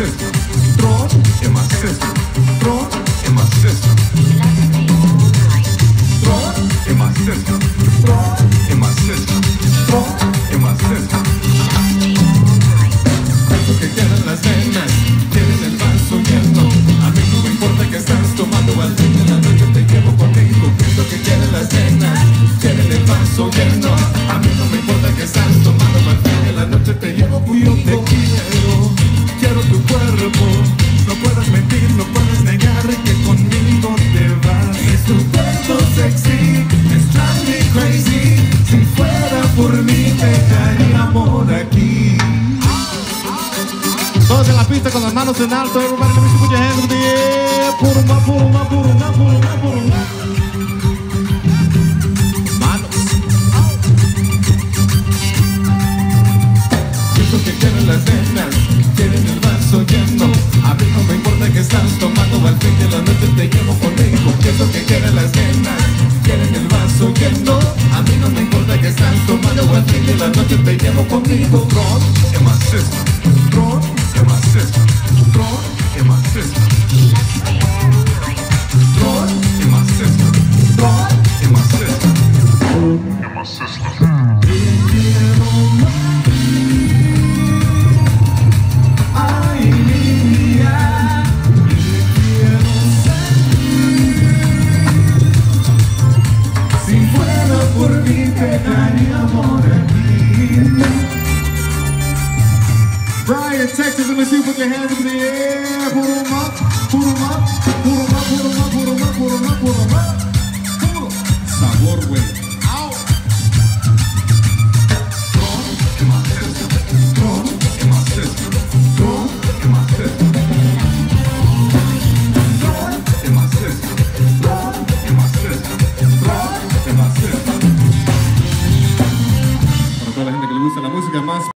sister. Throw in my sister. Throw in my sister. Throw in my sister. Throw in my sister. Throw in my sister. Eso que quieren las nenas, quieren el vaso lleno. A mí no me importa que estás tomando, al fin de la noche te llevo conmigo. Eso que quieren las nenas, quieren el vaso lleno. A mí no me importa que estás tomando, al fin de la noche te llevo conmigo. Yo te quiero tu cuerpo. No puedes mentir, no puedes negar que conmigo te vas. Es tu cuerpo sexy, es drive me crazy. Si fuera por mí te daría amor aquí. Todos en la pista con las manos en alto. Everybody, let me see, put your hands in the air. Puruma, puruma, puruma, puruma, puruma. Manos. Eso que quieren las nenas, quieren el vaso lleno. A mí no me importa que estás tomando, al fin de la noche te llevo conmigo. Eso que quieren las nenas, quieren el vaso lleno. A mí no me importa que estás tomando, al fin de la noche te llevo conmigo. Throw in my system. Throw in my system. Throw in my system. Throw in my system. Throw in my system. In my system. Ay, niña, si fuera por mí te daría amor aquí. Bryan, Texas, let me see you put your hands in the air. Puruma, puruma, puruma, puruma, puruma, puruma, puruma. Puro sabor, güey. Au. Throw in my system. Throw in my system. Throw in my system. Throw in my system. Throw in my system. Throw in my system. Para toda la gente que le gusta la música más